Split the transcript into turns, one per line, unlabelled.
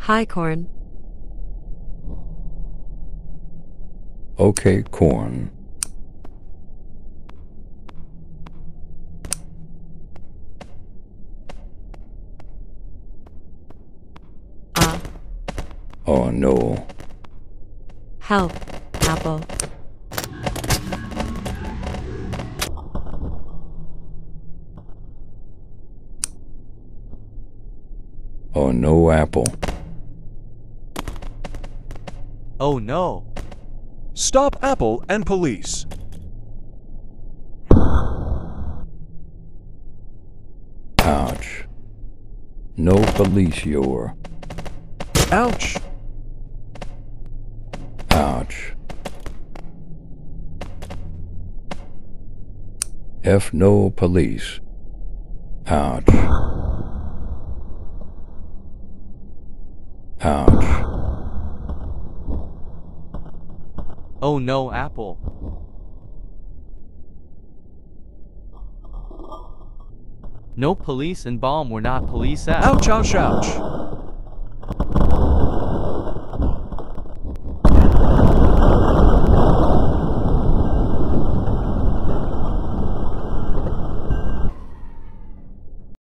Hi, Corn.
Okay, corn.
Uh,
Oh no.
help, Apple.
Oh no, apple.
Oh no.
Stop Apple and police.
Ouch. No police, you're.
Ouch.
Ouch. F no police. Ouch. Ouch.
Oh no, Apple. No police and bomb were not police at.
Ouch, ouch, ouch.